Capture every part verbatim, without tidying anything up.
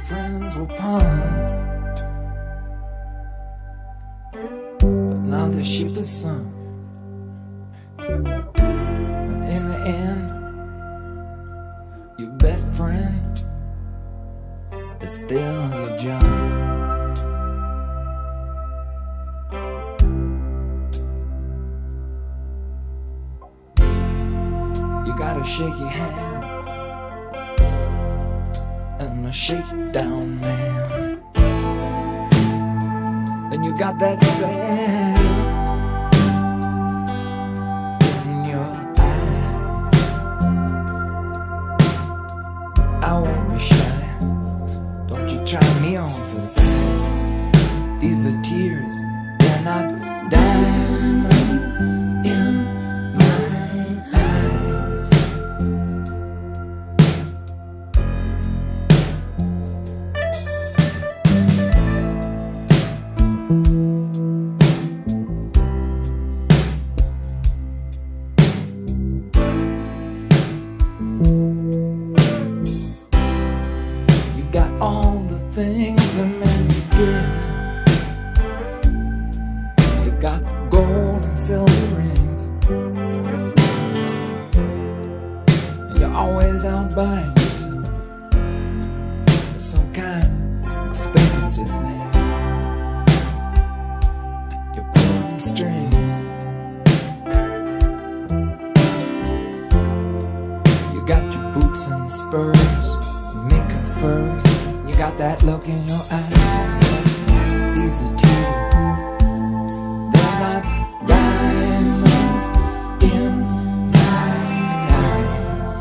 friends were punks, but now their ship is sunk. But in the end, your best friend is still your junk. You got a shaky hand and a shakedown man, and you got that sand in your eyes. I won't be shy, don't you try me on for size. These are tears, they're not diamonds in my eyes. You got all the things a man could get. You got gold and silver rings, and you're always out buying yourself some kind of expensive thing. You're pulling strings. You got your boots and spurs, makeup furs. You got that look in your eyes. These are tears, they're not diamonds in my eyes.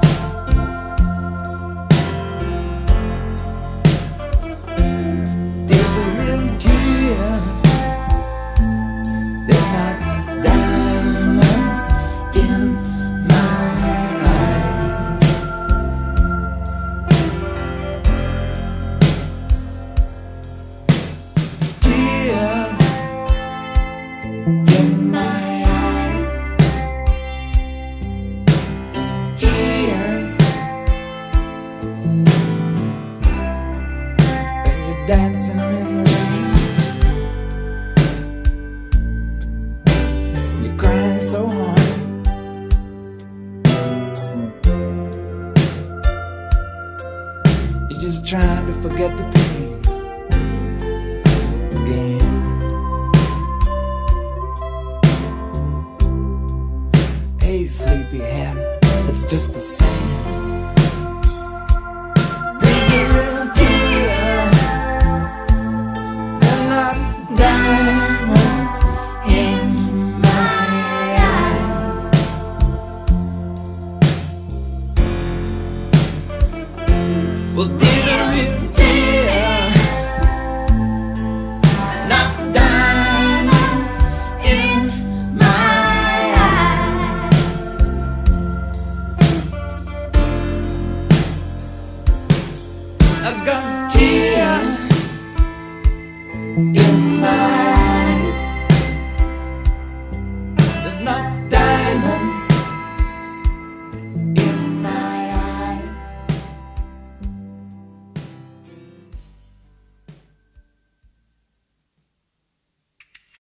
These are real tears, they're not diamonds in my eyes. Tears in my eyes. Tears when you're dancing in the rain. You're crying so hard, you're just trying to forget the pain again. Hey, sleepyhead, it's just the same. These are real tears, they're not diamonds in my eyes. Well, these are real tears, not diamonds in my eyes. I got tears